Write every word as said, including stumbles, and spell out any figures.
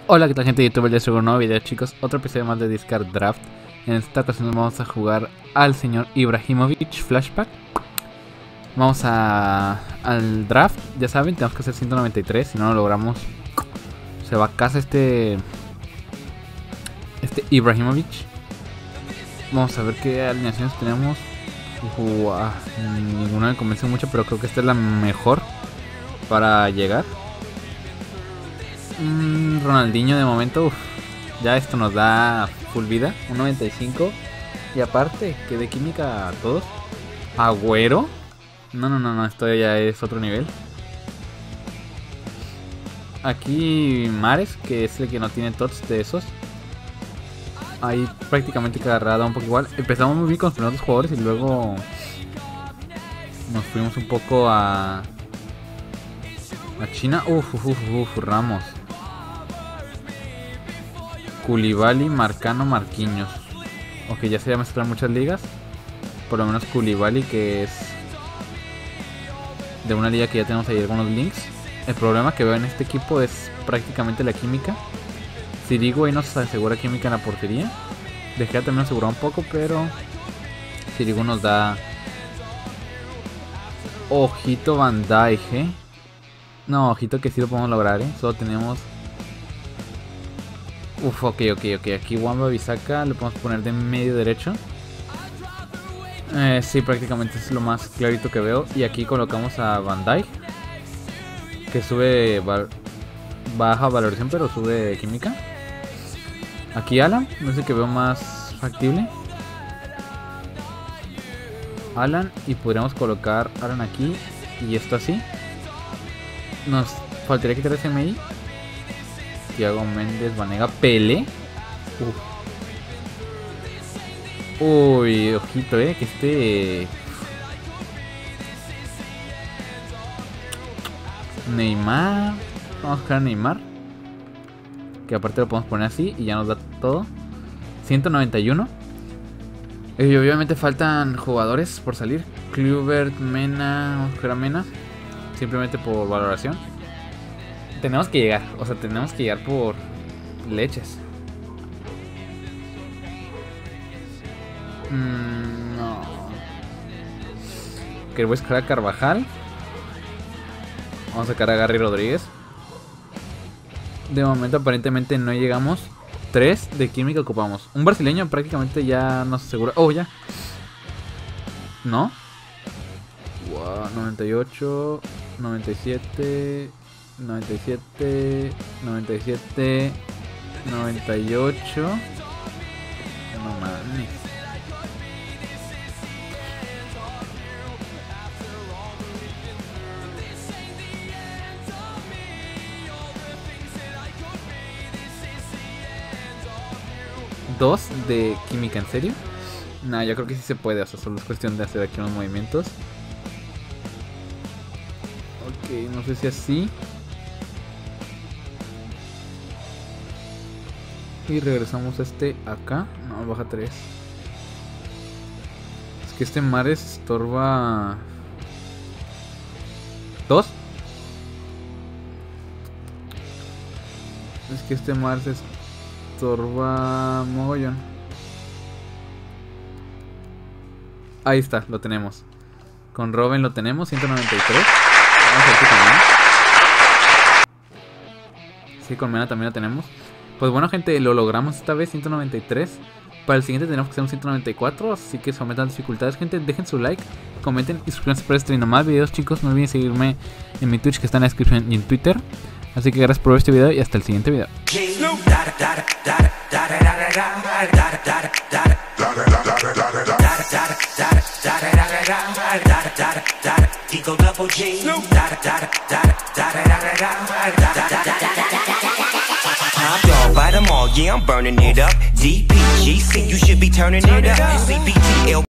Hola, ¿qué tal, gente de YouTube? Les traigo un nuevo video, chicos. Otro episodio más de Discard Draft. En esta ocasión vamos a jugar al señor Ibrahimovic Flashback. Vamos a al draft. Ya saben, tenemos que hacer ciento noventa y tres. Si no lo logramos, se va a casa este Este Ibrahimovic. Vamos a ver qué alineaciones tenemos. Uah, ninguna me convence mucho, pero creo que esta es la mejor para llegar. Mm, Ronaldinho de momento, uf, ya esto nos da full vida, un noventa y cinco. Y aparte, que de química a todos. Agüero. No, no, no, no, esto ya es otro nivel. Aquí Mares, que es el que no tiene tots de esos. Ahí prácticamente cada rada un poco igual. Empezamos muy bien con los primeros dos jugadores y luego nos fuimos un poco a a China. Uf, uf, uf, uf, Ramos, Koulibaly, Marcano, Marquinhos. Ok, ya se llama mezclar muchas ligas. Por lo menos Koulibaly, que es de una liga que ya tenemos ahí algunos links. El problema que veo en este equipo es prácticamente la química. Sirigu ahí nos asegura química en la portería. De Gea también nos asegura un poco, pero Sirigu nos da. Ojito Van Dijk, ¿eh? No, ojito que sí lo podemos lograr, ¿eh? Solo tenemos. Uf, ok, ok, ok. Aquí Wan-Bissaka le podemos poner de medio derecho. Eh, sí, prácticamente es lo más clarito que veo. Y aquí colocamos a Van Dijk, que sube val baja valoración, pero sube química. Aquí Alan, no sé, que veo más factible. Alan, y podríamos colocar Alan aquí y esto así. Nos faltaría quitar ese M I. Thiago Méndez, Vanega, Pele. Uf. Uy, ojito, eh, que este Neymar. Vamos a buscar a Neymar, que aparte lo podemos poner así y ya nos da todo. ciento noventa y uno. Y obviamente faltan jugadores por salir. Kluivert, Mena, vamos a buscar a Mena, simplemente por valoración. Tenemos que llegar, o sea, tenemos que llegar por leches. Mm, no. Que voy a sacar a Carvajal. Vamos a sacar a Gary Rodríguez. De momento aparentemente no llegamos. tres de química ocupamos. Un brasileño prácticamente ya nos asegura. Oh, ya. ¿No? Wow, noventa y ocho, noventa y siete, noventa y siete, noventa y siete, noventa y ocho. No mames. Dos de química, ¿en serio? Nah, yo creo que sí se puede, o sea, solo es cuestión de hacer aquí unos movimientos. Ok, no sé si así. Y regresamos a este acá. No, baja tres. Es que este Mares estorba. ¿Dos? Es que este Mares es Torba mogollón. Ahí está, lo tenemos. Con Robin lo tenemos, ciento noventa y tres. Vamos a ver si con Mena. Sí, con Mena también lo tenemos. Pues bueno, gente, lo logramos esta vez, ciento noventa y tres. Para el siguiente tenemos que hacer un ciento noventa y cuatro. Así que se aumentan las dificultades, gente. Dejen su like, comenten y suscríbanse para stream más videos, chicos. No olviden seguirme en mi Twitch, que está en la descripción, y en Twitter. Así que gracias por ver este video y hasta el siguiente video. By them all, yeah, I'm burning it up. D P G C, you should be turning it up. C P T L